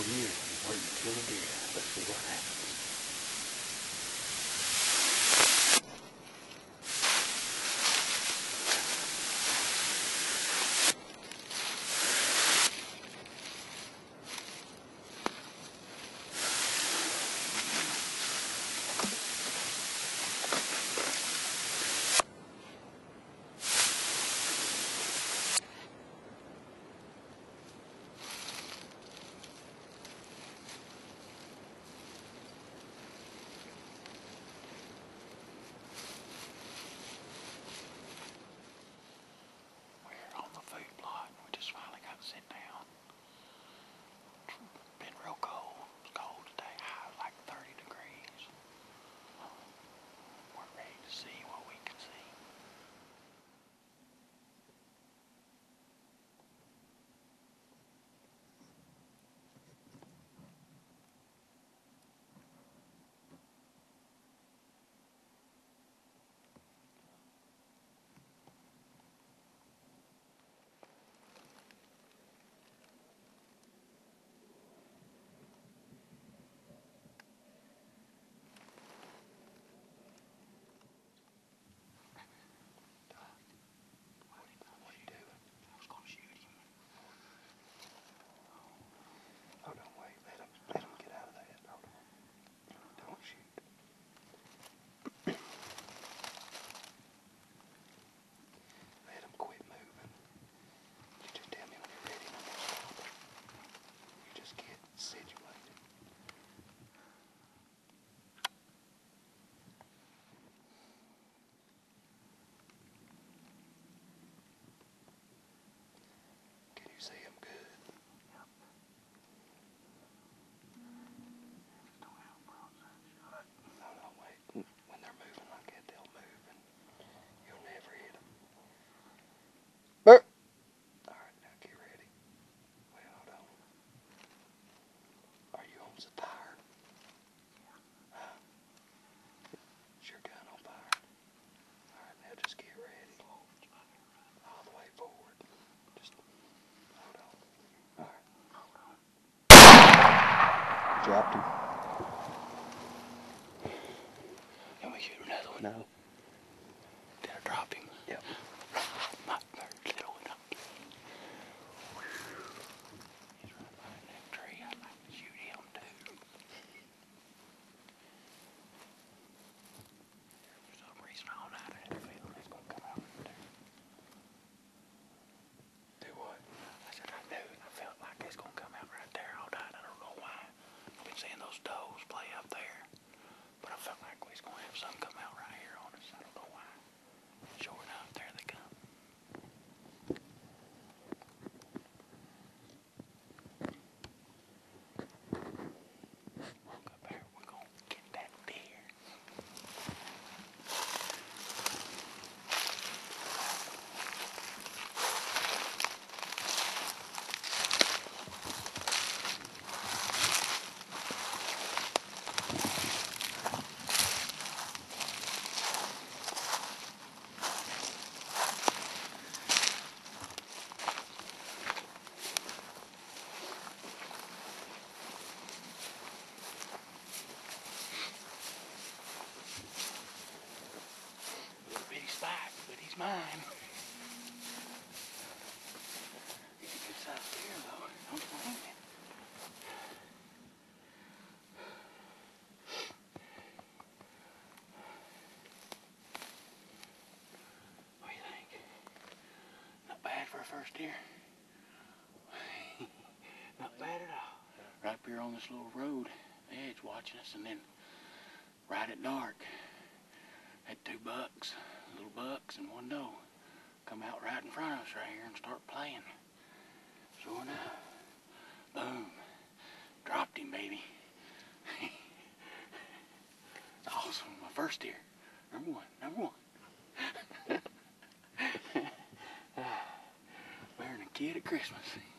here where you kill a deer. Let's see what happens. Sit down. It's been real cold. It's cold today. High like 30 degrees. We're ready to see what we can see. See him good. Yep. No, wait. When they're moving like that, they'll move and you'll never hit them. Burp. Alright, now get ready. Well, hold on. Are you on the tire? Yeah. Huh? Is your gun on fire? Alright, now just get ready. All the way forward. Just hold on. Alright. Dropped him. Can we shoot another one? No. Did I drop him? Yep. My little one up. He's right behind that tree. I'd like to shoot him too. For some reason all night I had a feeling he's gonna come out right there. Do what? I said I knew. I felt like he's gonna come out right there all night. I don't know why. I've been seeing those does play up there. But I felt like we was going to have some come out right here on us. I don't know why. Sure enough, there they come. Look up there. We're going to get that deer. But he's mine. He's a good sized deer though. Don't blame him. What do you think? Not bad for a first deer. Not bad at all. Right up here on this little road edge watching us, and then right at dark had two bucks. Little bucks and one doe come out right in front of us right here and start playing. Sure enough, boom, dropped him, baby. Awesome, my first deer, number one. Better than a kid at Christmas.